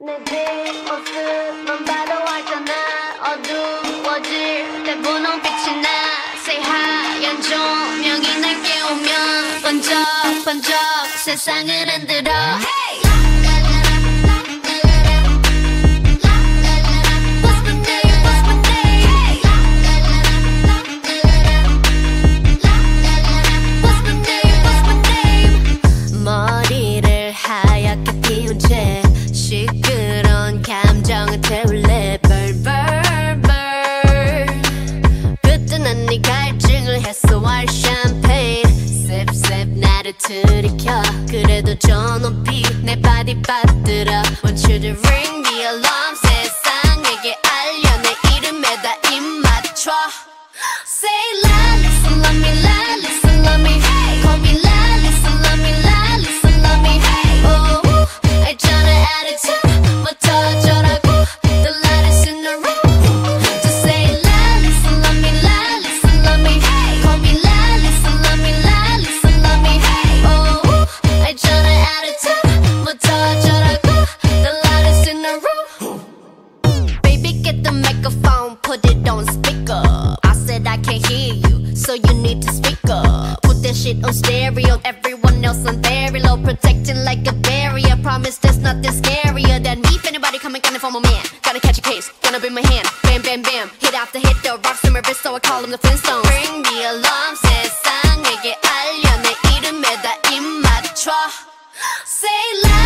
내 뒷모습만 봐도 알잖아. 어두워질 때 분홍빛이 나. Say 하얀 조명이 날 깨우면 번쩍번쩍 세상을 흔들어. Hey! 머리를 하얗게 피운 채 시끄러운 감정을 태울래. 벌벌벌 그때 난 네 갈증을 해소할 샴페인 셉셉 나를 들이켜. 그래도 저 높이 내 바디 받들어. Want you to ring the alarm. 세상에게 알려 내 이름에다 입 맞춰. Say LALISA love me, LALISA love me. Call me LALISA love me, LALISA love me. Oh, 알잖아 attitude부터 어쩌라고. The loudest in the room. Just say LALISA love me, LALISA love me. Call me LALISA love me, LALISA love me. Oh, 알잖아 attitude부터 어쩌라고. The loudest in the room. Baby get the microphone, put it on speaker. I can't hear you, so you need to speak up. Put that shit on stereo, everyone else on very low, protecting like a barrier. Promise there's nothing scarier than me. If anybody coming for my man, gotta catch a case, gonna be my hand. Bam, bam, bam, hit after hit, the rocks in my wrist, so I call them the Flintstones. Ring the alarm, 세상에게 알려 내 이름에다 입 맞춰. Say loud.